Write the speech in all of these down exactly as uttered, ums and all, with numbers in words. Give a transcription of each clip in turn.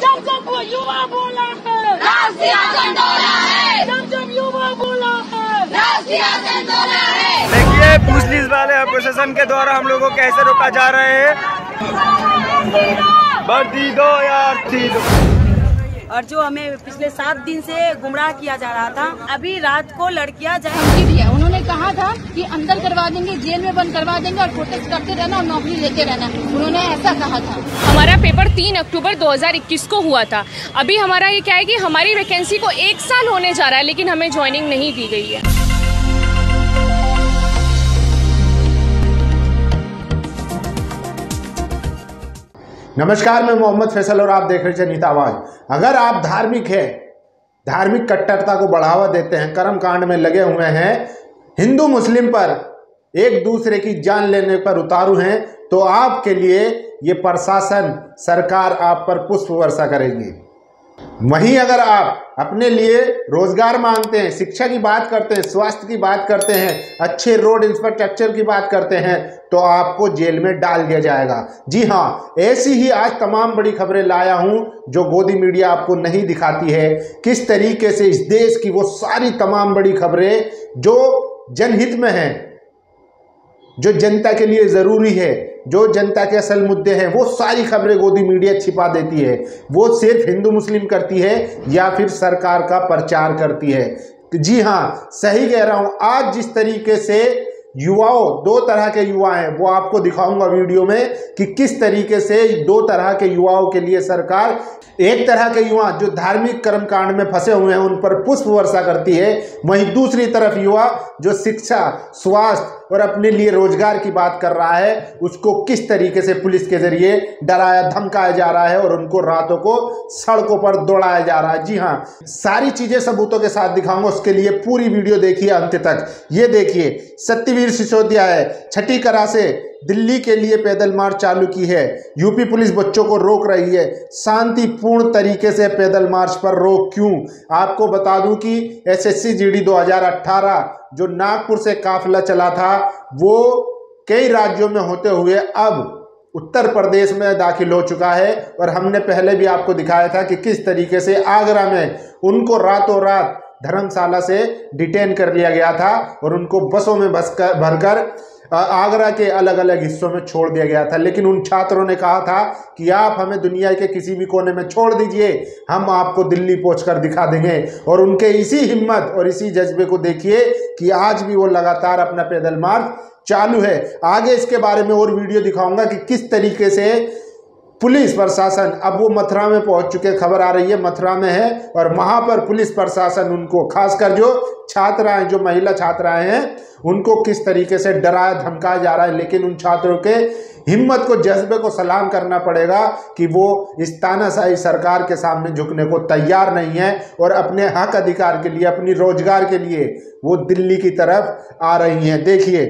जब जब वो युवा बोला है राष्ट्रीय डोला है, जब जब युवा बोला है राष्ट्रीय डोला है। देखिए पुलिस वाले प्रशासन के द्वारा हम लोगों को कैसे रोका जा रहे हैं। वर्दी दो यार दो। और जो हमें पिछले सात दिन से गुमराह किया जा रहा था, अभी रात को लड़कियां धमकी दिया। उन्होंने कहा था कि अंदर करवा देंगे, जेल में बंद करवा देंगे और प्रोटेस्ट करते रहना और नौकरी लेते रहना। उन्होंने ऐसा कहा था। हमारा पेपर तीन अक्टूबर दो हज़ार इक्कीस को हुआ था। अभी हमारा ये क्या है कि हमारी वैकेंसी को एक साल होने जा रहा है, लेकिन हमें ज्वाइनिंग नहीं दी गई है। नमस्कार, मैं मोहम्मद फैसल और आप देख रहे हैं जनहित आवाज। अगर आप धार्मिक है, धार्मिक कट्टरता को बढ़ावा देते हैं, कर्म कांड में लगे हुए हैं, हिंदू मुस्लिम पर एक दूसरे की जान लेने पर उतारू हैं, तो आपके लिए ये प्रशासन सरकार आप पर पुष्प वर्षा करेगी। वहीं अगर आप अपने लिए रोजगार मांगते हैं, शिक्षा की बात करते हैं, स्वास्थ्य की बात करते हैं, अच्छे रोड इंफ्रास्ट्रक्चर की बात करते हैं, तो आपको जेल में डाल दिया जाएगा। जी हाँ, ऐसी ही आज तमाम बड़ी खबरें लाया हूं जो गोदी मीडिया आपको नहीं दिखाती है। किस तरीके से इस देश की वो सारी तमाम बड़ी खबरें जो जनहित में हैं, जो जनता के लिए जरूरी है, जो जनता के असल मुद्दे हैं, वो सारी खबरें गोदी मीडिया छिपा देती है। वो सिर्फ हिंदू मुस्लिम करती है या फिर सरकार का प्रचार करती है। जी हाँ, सही कह रहा हूं। आज जिस तरीके से युवाओं, दो तरह के युवा हैं, वो आपको दिखाऊंगा वीडियो में कि किस तरीके से दो तरह के युवाओं के लिए सरकार, एक तरह के युवा जो धार्मिक कर्मकांड में फंसे हुए हैं उन पर पुष्प वर्षा करती है, वहीं दूसरी तरफ युवा जो शिक्षा, स्वास्थ्य और अपने लिए रोजगार की बात कर रहा है, उसको किस तरीके से पुलिस के जरिए डराया धमकाया जा रहा है और उनको रातों को सड़कों पर दौड़ाया जा रहा है। जी हाँ, सारी चीजें सबूतों के साथ दिखाऊंगा, उसके लिए पूरी वीडियो देखिए अंत तक। ये देखिए, सत्यवीर सिसोदिया है, छठी करा से दिल्ली के लिए पैदल मार्च चालू की है। यूपी पुलिस बच्चों को रोक रही है। शांतिपूर्ण तरीके से पैदल मार्च पर रोक क्यों? आपको बता दूं कि एसएससी जीडी दो हज़ार अठारह जो नागपुर से काफिला चला था, वो कई राज्यों में होते हुए अब उत्तर प्रदेश में दाखिल हो चुका है। और हमने पहले भी आपको दिखाया था कि किस तरीके से आगरा में उनको रातों रात धर्मशाला से डिटेन कर लिया गया था और उनको बसों में बस कर भरकर आगरा के अलग अलग हिस्सों में छोड़ दिया गया था। लेकिन उन छात्रों ने कहा था कि आप हमें दुनिया के किसी भी कोने में छोड़ दीजिए, हम आपको दिल्ली पहुंचकर दिखा देंगे। और उनके इसी हिम्मत और इसी जज्बे को देखिए कि आज भी वो लगातार अपना पैदल मार्च चालू है। आगे इसके बारे में और वीडियो दिखाऊंगा कि किस तरीके से पुलिस प्रशासन, अब वो मथुरा में पहुंच चुके, खबर आ रही है मथुरा में है, और वहां पर पुलिस प्रशासन उनको, खासकर जो छात्राएं, जो महिला छात्राएं हैं, उनको किस तरीके से डराया धमकाया जा रहा है। लेकिन उन छात्रों के हिम्मत को, जज्बे को सलाम करना पड़ेगा कि वो इस तानाशाही सरकार के सामने झुकने को तैयार नहीं है और अपने हक अधिकार के लिए, अपनी रोजगार के लिए वो दिल्ली की तरफ आ रही हैं। देखिए,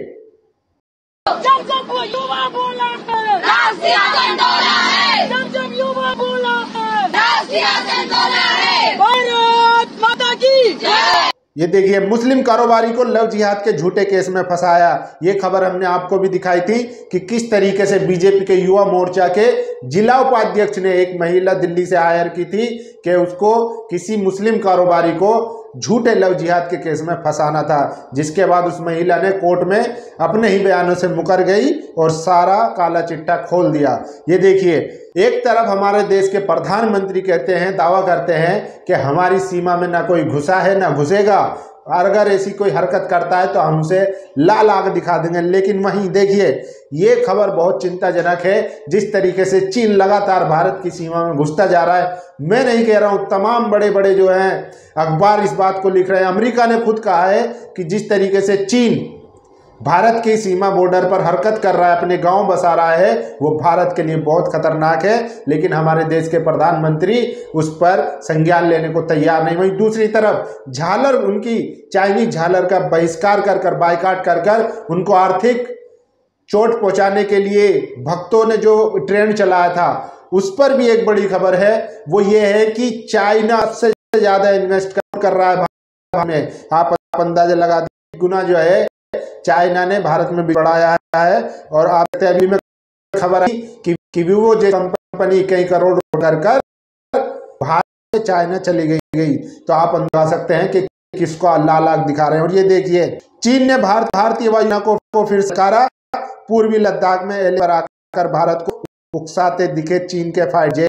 जब जब वो युवा बोला है राष्ट्रीय डोला है, जब जब युवा बोला है राष्ट्रीय डोला है। भारत माता की जय। ये देखिए, मुस्लिम कारोबारी को लव जिहाद के झूठे केस में फंसाया। ये खबर हमने आपको भी दिखाई थी कि किस तरीके से बीजेपी के युवा मोर्चा के जिला उपाध्यक्ष ने एक महिला दिल्ली से हायर की थी कि उसको किसी मुस्लिम कारोबारी को झूठे लव जिहाद के केस में फंसाना था, जिसके बाद उस महिला ने कोर्ट में अपने ही बयानों से मुकर गई और सारा काला चिट्ठा खोल दिया। ये देखिए, एक तरफ हमारे देश के प्रधानमंत्री कहते हैं, दावा करते हैं कि हमारी सीमा में ना कोई घुसा है ना घुसेगा, और अगर ऐसी कोई हरकत करता है तो हम उसे लाल आग दिखा देंगे। लेकिन वहीं देखिए, ये खबर बहुत चिंताजनक है, जिस तरीके से चीन लगातार भारत की सीमा में घुसता जा रहा है। मैं नहीं कह रहा हूं, तमाम बड़े बड़े जो हैं अखबार इस बात को लिख रहे हैं। अमेरिका ने खुद कहा है कि जिस तरीके से चीन भारत की सीमा बॉर्डर पर हरकत कर रहा है, अपने गांव बसा रहा है, वो भारत के लिए बहुत खतरनाक है। लेकिन हमारे देश के प्रधानमंत्री उस पर संज्ञान लेने को तैयार नहीं। वहीं दूसरी तरफ झालर, उनकी चाइनीज झालर का बहिष्कार कर कर, बायकाट कर कर उनको आर्थिक चोट पहुंचाने के लिए भक्तों ने जो ट्रेंड चलाया था, उस पर भी एक बड़ी खबर है। वो ये है कि चाइना से ज्यादा इन्वेस्ट कर रहा है भारत में। आप अंदाजा लगा दीजिए, गुना जो है चाइना ने भारत में बढ़ाया है। और आप अभी में खबर आई कि, कि विवो जैसी कंपनी कई करोड़ कर कर भारत से चाइना चली गई गई तो आप अंदाजा सकते हैं कि किसको लाल आग दिखा रहे हैं। और ये देखिए चीन ने भारत भारतीय वायुसेना को, को फिर सकारा। पूर्वी लद्दाख में एले पर आकर भारत को उकसाते दिखे चीन के फाइटर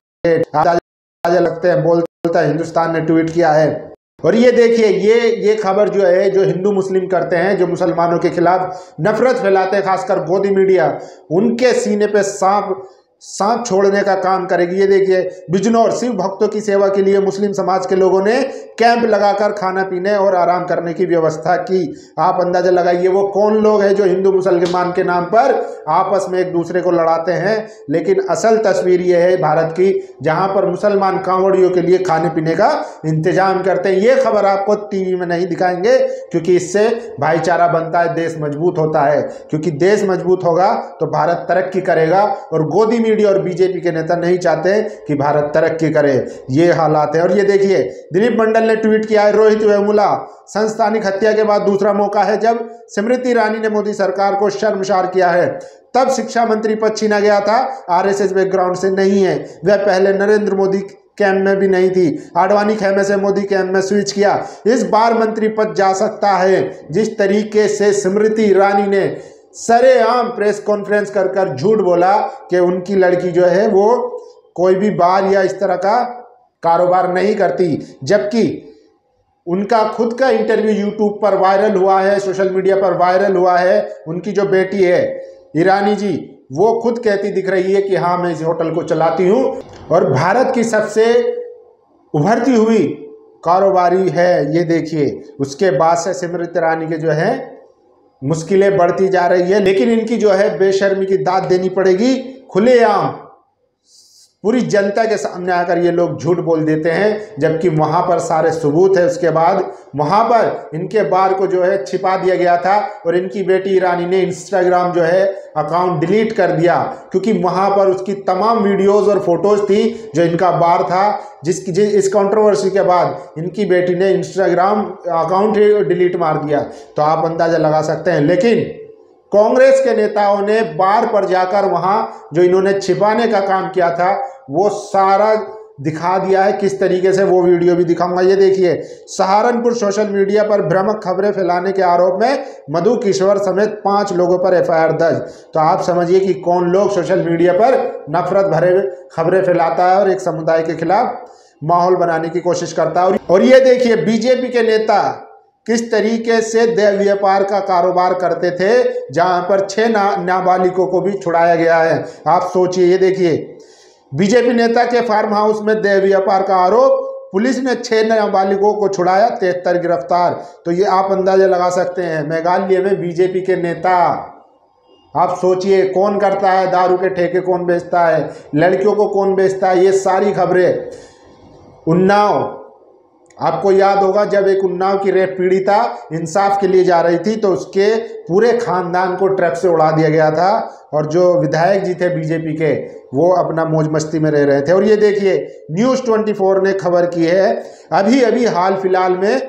जेट। लगते हैं बोलता हिंदुस्तान ने ट्वीट किया है। और ये देखिए ये ये खबर जो है, जो हिंदू मुस्लिम करते हैं, जो मुसलमानों के खिलाफ नफरत फैलाते हैं, खासकर गोदी मीडिया, उनके सीने पे सांप सांप छोड़ने का काम करेगी। ये देखिए बिजनौर शिव भक्तों की सेवा के लिए मुस्लिम समाज के लोगों ने कैंप लगाकर खाना पीने और आराम करने की व्यवस्था की। आप अंदाजा लगाइए वो कौन लोग हैं जो हिंदू मुसलमान के नाम पर आपस में एक दूसरे को लड़ाते हैं। लेकिन असल तस्वीर ये है भारत की, जहां पर मुसलमान कांवड़ियों के लिए खाने पीने का इंतजाम करते हैं। ये खबर आपको टीवी में नहीं दिखाएंगे क्योंकि इससे भाईचारा बनता है, देश मजबूत होता है। क्योंकि देश मजबूत होगा तो भारत तरक्की करेगा और गोदी मीडिया और बीजेपी के नेता नहीं चाहते कि भारत तरक्की करे। ये हालात है। और ये देखिए दिलीप मंडल ने ट्वीट किया है, रोहित वेमुला संस्थानिक हत्या के बाद दूसरा मौका है जब स्मृति ईरानी ने मोदी सरकार को शर्मसार किया है। तब शिक्षा मंत्री पद छीना गया था, आरएसएस बैकग्राउंड से नहीं है, वह पहले नरेंद्र मोदी कैंप में भी नहीं थी, आडवाणी खेमे से मोदी कैंप में स्विच किया। इस बार मंत्री पद जा सकता है। जिस तरीके से स्मृति ईरानी ने सरेआम प्रेस कॉन्फ्रेंस कर कर झूठ बोला कि उनकी लड़की जो है वो कोई भी बार या इस तरह का कारोबार नहीं करती, जबकि उनका खुद का इंटरव्यू यूट्यूब पर वायरल हुआ है, सोशल मीडिया पर वायरल हुआ है। उनकी जो बेटी है ईरानी जी, वो खुद कहती दिख रही है कि हाँ मैं इस होटल को चलाती हूँ और भारत की सबसे उभरती हुई कारोबारी है। ये देखिए उसके बाद से स्मृति ईरानी के जो है मुश्किलें बढ़ती जा रही है। लेकिन इनकी जो है बेशर्मी की दाद देनी पड़ेगी। खुलेआम पूरी जनता के सामने आकर ये लोग झूठ बोल देते हैं, जबकि वहां पर सारे सबूत है। उसके बाद वहां पर इनके बार को जो है छिपा दिया गया था और इनकी बेटी ईरानी ने इंस्टाग्राम जो है अकाउंट डिलीट कर दिया क्योंकि वहां पर उसकी तमाम वीडियोस और फोटोज थी जो इनका बार था। जिसकी जिस इस कंट्रोवर्सी के बाद इनकी बेटी ने इंस्टाग्राम अकाउंट डिलीट मार दिया। तो आप अंदाजा लगा सकते हैं। लेकिन कांग्रेस के नेताओं ने बार पर जाकर वहां जो इन्होंने छिपाने का काम किया था वो सारा दिखा दिया है। किस तरीके से वो वीडियो भी दिखाऊंगा। ये देखिए सहारनपुर सोशल मीडिया पर भ्रामक खबरें फैलाने के आरोप में मधु किशोर समेत पांच लोगों पर एफ आई आर दर्ज। तो आप समझिए कि कौन लोग सोशल मीडिया पर नफरत भरे खबरें फैलाता है और एक समुदाय के खिलाफ माहौल बनाने की कोशिश करता है। और ये देखिए बीजेपी के नेता किस तरीके से देह व्यापार का कारोबार करते थे, जहां पर छह नाबालिगों को भी छुड़ाया गया है। आप सोचिए, ये देखिए बीजेपी नेता के फार्म हाउस में देह व्यापार का आरोप, पुलिस ने छह नाबालिगों को छुड़ाया, तिहत्तर गिरफ्तार। तो ये आप अंदाजा लगा सकते हैं मेघालय में बीजेपी के नेता। आप सोचिए कौन करता है, दारू के ठेके कौन बेचता है, लड़कियों को कौन बेचता है, ये सारी खबरें। उन्नाव, आपको याद होगा जब एक उन्नाव की रेप पीड़िता इंसाफ के लिए जा रही थी तो उसके पूरे खानदान को ट्रक से उड़ा दिया गया था और जो विधायक जी थे बीजेपी के वो अपना मौज मस्ती में रह रहे थे। और ये देखिए न्यूज़ चौबीस ने खबर की है, अभी अभी हाल फिलहाल में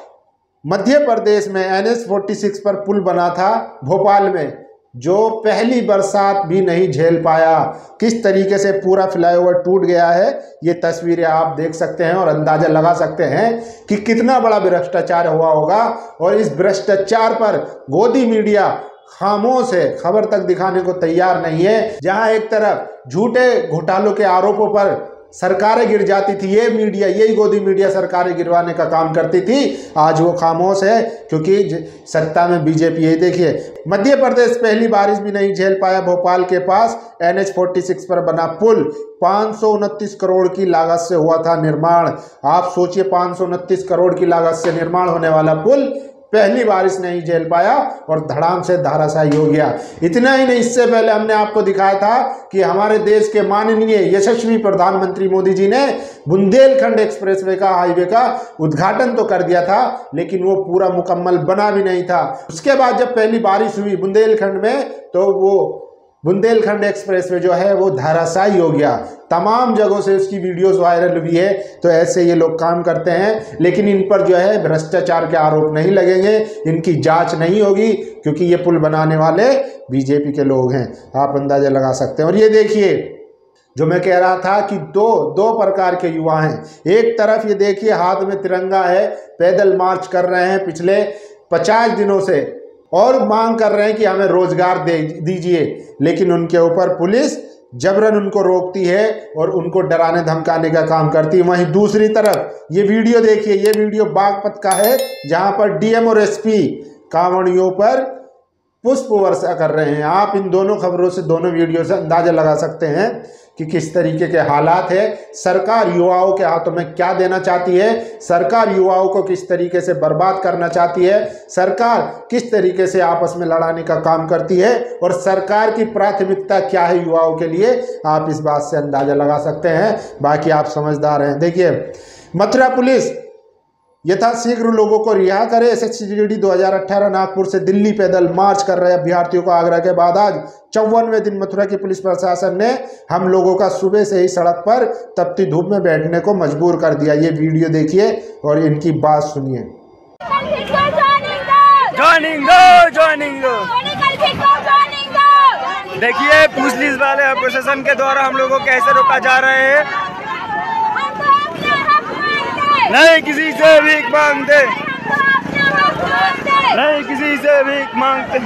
मध्य प्रदेश में एन एच छियालीस पर पुल बना था भोपाल में, जो पहली बरसात भी नहीं झेल पाया। किस तरीके से पूरा फ्लाईओवर टूट गया है ये तस्वीरें आप देख सकते हैं और अंदाजा लगा सकते हैं कि कितना बड़ा भ्रष्टाचार हुआ होगा। और इस भ्रष्टाचार पर गोदी मीडिया खामोश है, खबर तक दिखाने को तैयार नहीं है। जहां एक तरफ झूठे घोटालों के आरोपों पर सरकारें गिर जाती थी, ये मीडिया, यही गोदी मीडिया सरकारें गिरवाने का काम करती थी। आज वो खामोश है क्योंकि सत्ता में बीजेपी। ये देखिए मध्य प्रदेश पहली बारिश भी नहीं झेल पाया। भोपाल के पास एन एच छियालीस पर बना पुल पाँच सौ उनतीस करोड़ की लागत से हुआ था निर्माण। आप सोचिए पाँच सौ उनतीस करोड़ की लागत से निर्माण होने वाला पुल पहली बारिश नहीं झेल पाया और धड़ाम से धाराशायी हो गया। इतना ही नहीं, इससे पहले हमने आपको दिखाया था कि हमारे देश के माननीय यशस्वी प्रधानमंत्री मोदी जी ने बुंदेलखंड एक्सप्रेसवे का हाईवे का उद्घाटन तो कर दिया था लेकिन वो पूरा मुकम्मल बना भी नहीं था। उसके बाद जब पहली बारिश हुई बुंदेलखंड में तो वो बुंदेलखंड एक्सप्रेसवे जो है वो धाराशायी हो गया। तमाम जगहों से उसकी वीडियोस वायरल हुई है। तो ऐसे ये लोग काम करते हैं, लेकिन इन पर जो है भ्रष्टाचार के आरोप नहीं लगेंगे, इनकी जांच नहीं होगी क्योंकि ये पुल बनाने वाले बीजेपी के लोग हैं। आप अंदाजा लगा सकते हैं। और ये देखिए जो मैं कह रहा था कि दो दो प्रकार के युवा हैं। एक तरफ ये देखिए हाथ में तिरंगा है, पैदल मार्च कर रहे हैं पिछले पचास दिनों से और मांग कर रहे हैं कि हमें रोजगार दे दीजिए, लेकिन उनके ऊपर पुलिस जबरन उनको रोकती है और उनको डराने धमकाने का काम करती है। वहीं दूसरी तरफ ये वीडियो देखिए, ये वीडियो बागपत का है जहां पर डीएम और एसपी कांवड़ियों पर पुष्प वर्षा कर रहे हैं। आप इन दोनों खबरों से, दोनों वीडियो से अंदाजा लगा सकते हैं कि किस तरीके के हालात है। सरकार युवाओं के हाथों में क्या देना चाहती है, सरकार युवाओं को किस तरीके से बर्बाद करना चाहती है, सरकार किस तरीके से आपस में लड़ाने का काम करती है और सरकार की प्राथमिकता क्या है युवाओं के लिए, आप इस बात से अंदाजा लगा सकते हैं। बाकी आप समझदार हैं। देखिए, मथुरा पुलिस यथाशीघ्र लोगों को रिहा करे। एसएससीजीडी दो हज़ार अठारह नागपुर से दिल्ली पैदल मार्च कर रहे अभ्यर्थियों को आगरा के बाद आज चौवनवें दिन मथुरा की पुलिस प्रशासन ने हम लोगों का सुबह से ही सड़क पर तपती धूप में बैठने को मजबूर कर दिया। ये वीडियो देखिए और इनकी बात सुनिए। जॉइनिंग दो, जॉइनिंग दो। देखिए पुलिस वाले प्रशासन के द्वारा हम लोगों को कैसे रोका जा रहे हैं। नहीं किसी से भीख मांगते, नहीं किसी से भीख मांगते।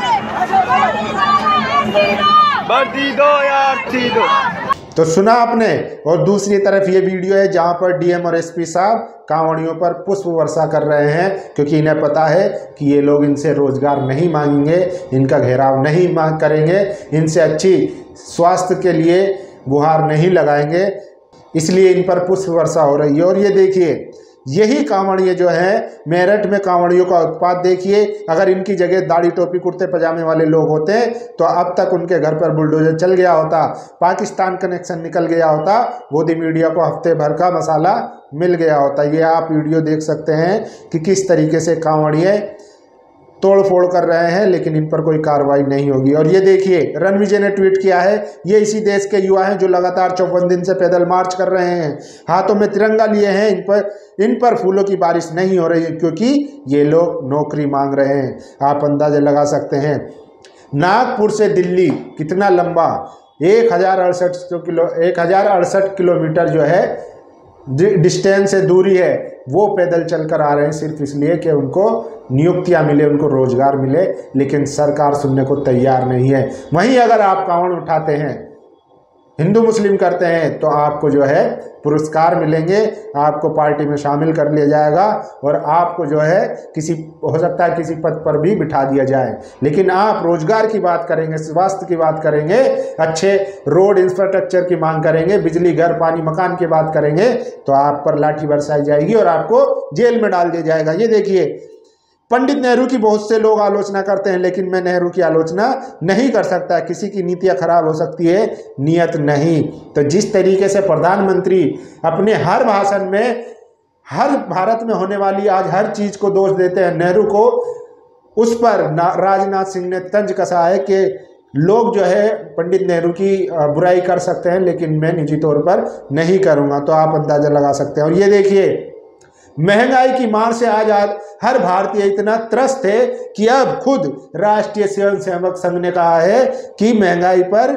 वर्दी दो यार, थी दो। तो सुना आपने। और दूसरी तरफ ये वीडियो है जहां पर डीएम और एसपी साहब कांवड़ियों पर पुष्प वर्षा कर रहे हैं, क्योंकि इन्हें पता है कि ये लोग इनसे रोजगार नहीं मांगेंगे, इनका घेराव नहीं मांग करेंगे, इनसे अच्छी स्वास्थ्य के लिए गुहार नहीं लगाएंगे, इसलिए इन पर पुष्प वर्षा हो रही है। और ये देखिए, यही कांवड़िए जो है मेरठ में कांवड़ियों का उत्पात देखिए। अगर इनकी जगह दाढ़ी टोपी कुर्ते पजामे वाले लोग होते तो अब तक उनके घर पर बुलडोजर चल गया होता, पाकिस्तान कनेक्शन निकल गया होता, गोदी मीडिया को हफ्ते भर का मसाला मिल गया होता। ये आप वीडियो देख सकते हैं कि किस तरीके से कांवड़िए तोड़ फोड़ कर रहे हैं, लेकिन इन पर कोई कार्रवाई नहीं होगी। और ये देखिए, रणविजय ने ट्वीट किया है, ये इसी देश के युवा हैं जो लगातार चौवन दिन से पैदल मार्च कर रहे हैं, हाथों में तिरंगा लिए हैं, इन पर इन पर फूलों की बारिश नहीं हो रही है क्योंकि ये लोग नौकरी मांग रहे हैं। आप अंदाजा लगा सकते हैं नागपुर से दिल्ली कितना लंबा एक हजार अड़सठ किलो एक हजार अड़सठ किलोमीटर जो है डिस्टेंस से दूरी है, वो पैदल चलकर आ रहे हैं सिर्फ इसलिए कि उनको नियुक्तियां मिले, उनको रोजगार मिले, लेकिन सरकार सुनने को तैयार नहीं है। वहीं अगर आप कांवड़ उठाते हैं, हिंदू मुस्लिम करते हैं, तो आपको जो है पुरस्कार मिलेंगे, आपको पार्टी में शामिल कर लिया जाएगा और आपको जो है किसी हो सकता है किसी पद पर भी बिठा दिया जाए। लेकिन आप रोजगार की बात करेंगे, स्वास्थ्य की बात करेंगे, अच्छे रोड इंफ्रास्ट्रक्चर की मांग करेंगे, बिजली घर पानी मकान की बात करेंगे, तो आप पर लाठी बरसाई जाएगी और आपको जेल में डाल दिया जाएगा। ये देखिए, पंडित नेहरू की बहुत से लोग आलोचना करते हैं, लेकिन मैं नेहरू की आलोचना नहीं कर सकता। किसी की नीतियां खराब हो सकती है, नियत नहीं। तो जिस तरीके से प्रधानमंत्री अपने हर भाषण में हर भारत में होने वाली आज हर चीज को दोष देते हैं नेहरू को, उस पर राजनाथ सिंह ने तंज कसा है कि लोग जो है पंडित नेहरू की बुराई कर सकते हैं, लेकिन मैं निजी तौर पर नहीं करूँगा। तो आप अंदाजा लगा सकते हैं। और ये देखिए, महंगाई की मार से आज आज हर भारतीय इतना त्रस्त है कि अब खुद राष्ट्रीय स्वयंसेवक संघ ने कहा है कि महंगाई पर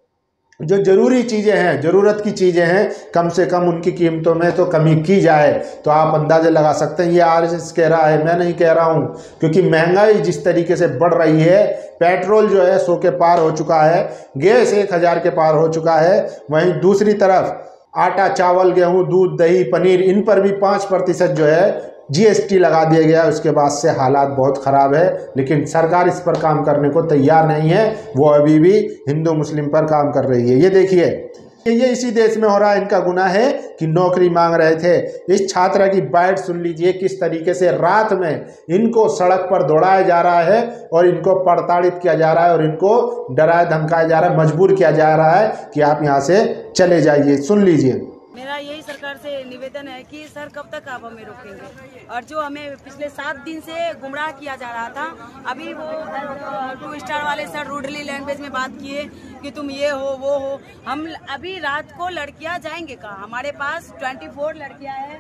जो जरूरी चीजें हैं, जरूरत की चीजें हैं, कम से कम उनकी कीमतों में तो कमी की जाए। तो आप अंदाजा लगा सकते हैं, ये आरएसएस कह रहा है, मैं नहीं कह रहा हूं, क्योंकि महंगाई जिस तरीके से बढ़ रही है, पेट्रोल जो है सौ के पार हो चुका है, गैस एक हजार के पार हो चुका है, वहीं दूसरी तरफ आटा चावल गेहूं दूध दही पनीर इन पर भी पाँच प्रतिशत जो है जीएसटी लगा दिया गया। उसके बाद से हालात बहुत ख़राब है, लेकिन सरकार इस पर काम करने को तैयार नहीं है, वो अभी भी हिंदू मुस्लिम पर काम कर रही है। ये देखिए, ये इसी देश में हो रहा है। इनका गुनाह है कि नौकरी मांग रहे थे। इस छात्रा की बाइट सुन लीजिए, किस तरीके से रात में इनको सड़क पर दौड़ाया जा रहा है और इनको प्रताड़ित किया जा रहा है और इनको डराया धमकाया जा रहा है, मजबूर किया जा रहा है कि आप यहाँ से चले जाइए। सुन लीजिए। मेरा यही सरकार से निवेदन है कि सर कब तक आप हमें रोकेंगे, और जो हमें पिछले सात दिन से गुमराह किया जा रहा था, अभी वो टू स्टार वाले सर रूडली लैंग्वेज में बात किए कि तुम ये हो वो हो। हम अभी रात को लड़कियां जाएंगे कहाँ? हमारे पास चौबीस लड़कियां हैं,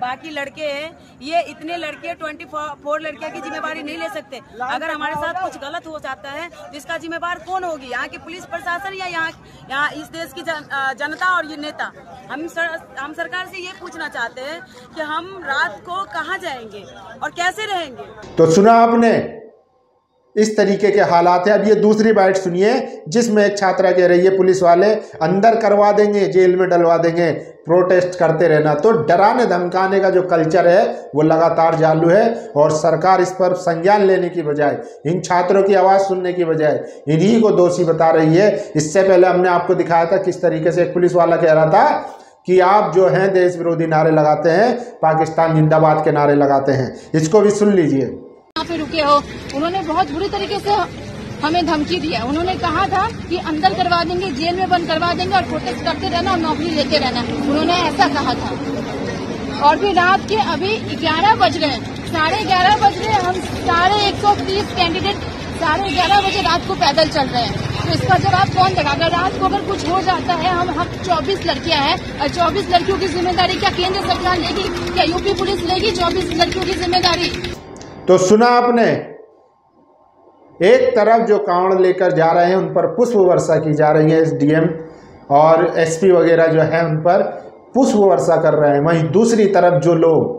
बाकी लड़के हैं, ये इतने लड़के ट्वेंटी फोर लड़के की जिम्मेवारी नहीं ले सकते। अगर हमारे साथ कुछ गलत हो जाता है तो इसका जिम्मेवार कौन होगी? यहाँ की पुलिस प्रशासन या यहाँ यहाँ इस देश की जन, जनता और ये नेता? हम सर, हम सरकार से ये पूछना चाहते हैं कि हम रात को कहाँ जाएंगे और कैसे रहेंगे। तो सुना आपने, इस तरीके के हालात है। अब ये दूसरी बाइट सुनिए जिसमें एक छात्रा कह रही है पुलिस वाले अंदर करवा देंगे, जेल में डलवा देंगे, प्रोटेस्ट करते रहना। तो डराने धमकाने का जो कल्चर है वो लगातार चालू है और सरकार इस पर संज्ञान लेने की बजाय, इन छात्रों की आवाज़ सुनने की बजाय इन्हीं को दोषी बता रही है। इससे पहले हमने आपको दिखाया था किस तरीके से एक पुलिस वाला कह रहा था कि आप जो हैं देश विरोधी नारे लगाते हैं, पाकिस्तान जिंदाबाद के नारे लगाते हैं। इसको भी सुन लीजिए। यहाँ पे रुके हो, उन्होंने बहुत बुरी तरीके से हमें धमकी दी है। उन्होंने कहा था कि अंदर करवा देंगे, जेल में बंद करवा देंगे और प्रोटेस्ट करते रहना और नौकरी लेते रहना, उन्होंने ऐसा कहा था। और फिर रात के अभी ग्यारह बज रहे हैं, साढ़े ग्यारह बज रहे हैं, हम साढ़े एक सौ तीस कैंडिडेट साढ़े ग्यारह बजे रात को पैदल चल रहे हैं। तो इसका जवाब कौन देगा? अगर रात को अगर कुछ हो जाता है, हम हम चौबीस लड़कियां हैं और चौबीस लड़कियों की जिम्मेदारी क्या केंद्र सरकार लेगी? क्या यूपी पुलिस लेगी चौबीस लड़कियों की जिम्मेदारी? तो सुना आपने, एक तरफ जो कांवड़ लेकर जा रहे हैं उन पर पुष्प वर्षा की जा रही है, एसडीएम और एसपी वगैरह जो है उन पर पुष्प वर्षा कर रहे हैं। वहीं दूसरी तरफ जो लोग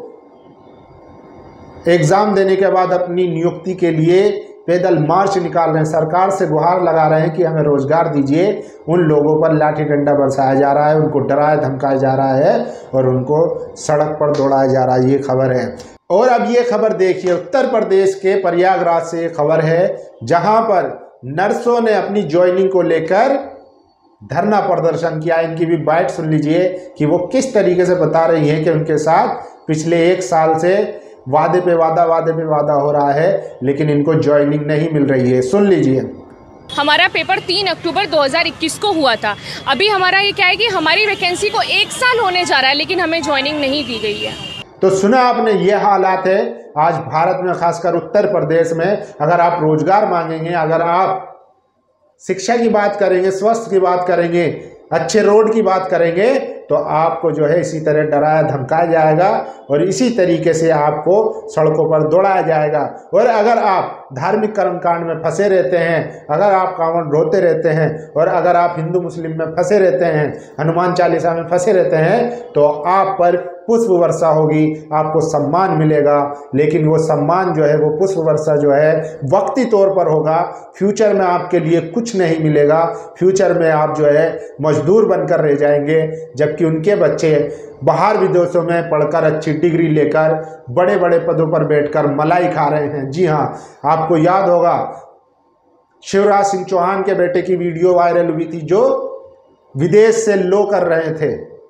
एग्जाम देने के बाद अपनी नियुक्ति के लिए पैदल मार्च निकाल रहे हैं, सरकार से गुहार लगा रहे हैं कि हमें रोजगार दीजिए, उन लोगों पर लाठी डंडा बरसाया जा रहा है, उनको डराया धमकाया जा रहा है और उनको सड़क पर दौड़ाया जा रहा है। ये खबर है। और अब ये खबर देखिए, उत्तर प्रदेश के प्रयागराज से ये खबर है जहां पर नर्सों ने अपनी ज्वाइनिंग को लेकर धरना प्रदर्शन किया। इनकी भी बाइट सुन लीजिए कि वो किस तरीके से बता रही हैं कि उनके साथ पिछले एक साल से वादे पे वादा वादे पे वादा हो रहा है लेकिन इनको ज्वाइनिंग नहीं मिल रही है। सुन लीजिए। हमारा पेपर तीन अक्टूबर दो हज़ार इक्कीस को हुआ था। अभी हमारा ये क्या है कि हमारी वैकेंसी को एक साल होने जा रहा है लेकिन हमें ज्वाइनिंग नहीं दी गई है। तो सुना आपने, ये हालात है आज भारत में, खासकर उत्तर प्रदेश में। अगर आप रोजगार मांगेंगे, अगर आप शिक्षा की बात करेंगे, स्वास्थ्य की बात करेंगे, अच्छे रोड की बात करेंगे तो आपको जो है इसी तरह डराया धमकाया जाएगा और इसी तरीके से आपको सड़कों पर दौड़ाया जाएगा। और अगर आप धार्मिक कर्मकांड में फंसे रहते हैं, अगर आप कांवड़ ढोते रहते हैं और अगर आप हिंदू मुस्लिम में फंसे रहते हैं, हनुमान चालीसा में फंसे रहते हैं तो आप पर पुष्प वर्षा होगी, आपको सम्मान मिलेगा। लेकिन वो सम्मान जो है, वो पुष्प वर्षा जो है वक्ती तौर पर होगा, फ्यूचर में आपके लिए कुछ नहीं मिलेगा। फ्यूचर में आप जो है मजदूर बनकर रह जाएंगे, जबकि उनके बच्चे बाहर विदेशों में पढ़कर अच्छी डिग्री लेकर बड़े बड़े पदों पर बैठकर मलाई खा रहे हैं। जी हाँ, आपको याद होगा शिवराज सिंह चौहान के बेटे की वीडियो वायरल हुई थी जो विदेश से लो कर रहे थे।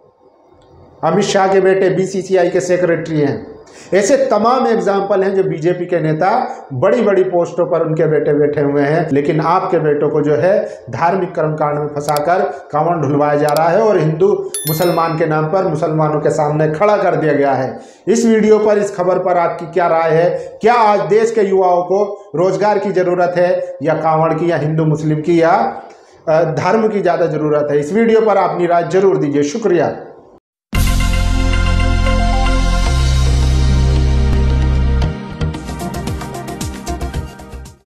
अमित शाह के बेटे बीसीसीआई के सेक्रेटरी हैं। ऐसे तमाम एग्जाम्पल हैं जो बीजेपी के नेता बड़ी बड़ी पोस्टों पर उनके बेटे बैठे हुए हैं, लेकिन आपके बेटों को जो है धार्मिक कर्मकांड में फंसाकर कांवड़ ढुलवाया जा रहा है और हिंदू मुसलमान के नाम पर मुसलमानों के सामने खड़ा कर दिया गया है। इस वीडियो पर, इस खबर पर आपकी क्या राय है? क्या आज देश के युवाओं को रोजगार की जरूरत है या कांवड़ की या हिंदू मुस्लिम की या धर्म की ज़्यादा जरूरत है? इस वीडियो पर अपनी राय जरूर दीजिए। शुक्रिया।